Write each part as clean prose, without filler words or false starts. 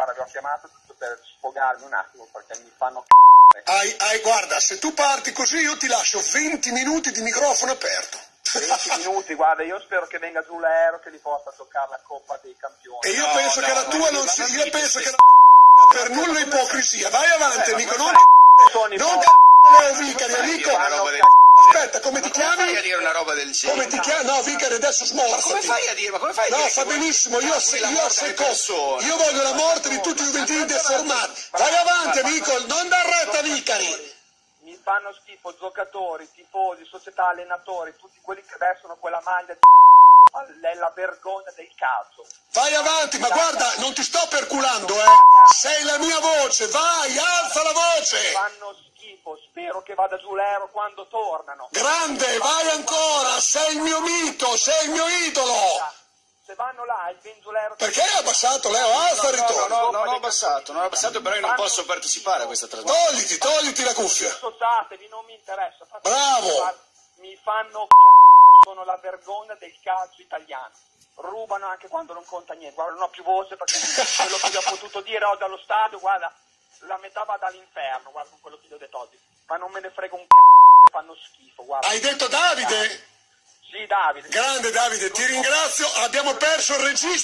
guarda, vi ho chiamato tutto per sfogarmi un attimo perché mi fanno guarda, se tu parti così io ti lascio 20 minuti di microfono aperto. 20 minuti, guarda, io spero che venga giù l'aereo che li possa toccare la Coppa dei Campioni. E io penso che la tua non sia, io penso che la per nulla ipocrisia. Vai avanti, amico, non Leo Vicari, amico. Aspetta, come ti chiami? Come fai a dire una roba del genere? Come ti chiami? No, Vicari, adesso smorzati. Come fai a dire? Ma come fai a dire? No, fa benissimo, io voglio la morte di tutti i juventini deformati. Vai avanti, amico, non dar retta, Vicari. Mi fanno schifo giocatori, tifosi, società, allenatori, tutti quelli che vestono quella maglia di è la vergogna del calcio. Vai avanti, ma guarda, non ti sto perculando, sei la mia voce, vai, alza la voce. Fanno schifo, spero che vada giù l'aereo quando tornano. Grande, vai ancora, sei il mio mito, sei il mio idolo. Se vanno là e viene giù l'aereo... Perché hai abbassato, Leo? Alza il ritorno. No, non ho abbassato, però io non posso partecipare a questa trasmissione. Togliti la cuffia. Associatevi, non mi interessa. Bravo. Mi fanno sono la vergogna del calcio italiano. Rubano anche quando non conta niente. Guarda, non ho più voce perché quello che vi ho potuto dire oggi allo stadio, guarda, la metà va dall'inferno, guarda con quello che gli ho detto oggi. Ma non me ne frega un che fanno schifo, guarda. Hai detto Davide? Sì, Davide. Grande Davide, ti ringrazio. Abbiamo perso il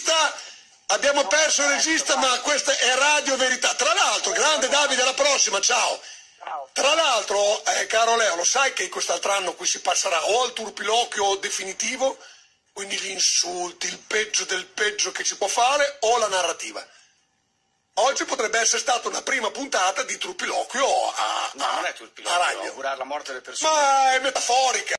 regista, ma questa è Radio Verità. Tra l'altro, grande Davide, alla prossima, ciao. Tra l'altro, caro Leo, lo sai che quest'altro anno qui si passerà o al turpiloquio definitivo, quindi gli insulti, il peggio del peggio che si può fare, o la narrativa. Oggi potrebbe essere stata una prima puntata di turpiloquio No, non è turpiloquio, a radio. augurare la morte delle persone. Ma è metaforica.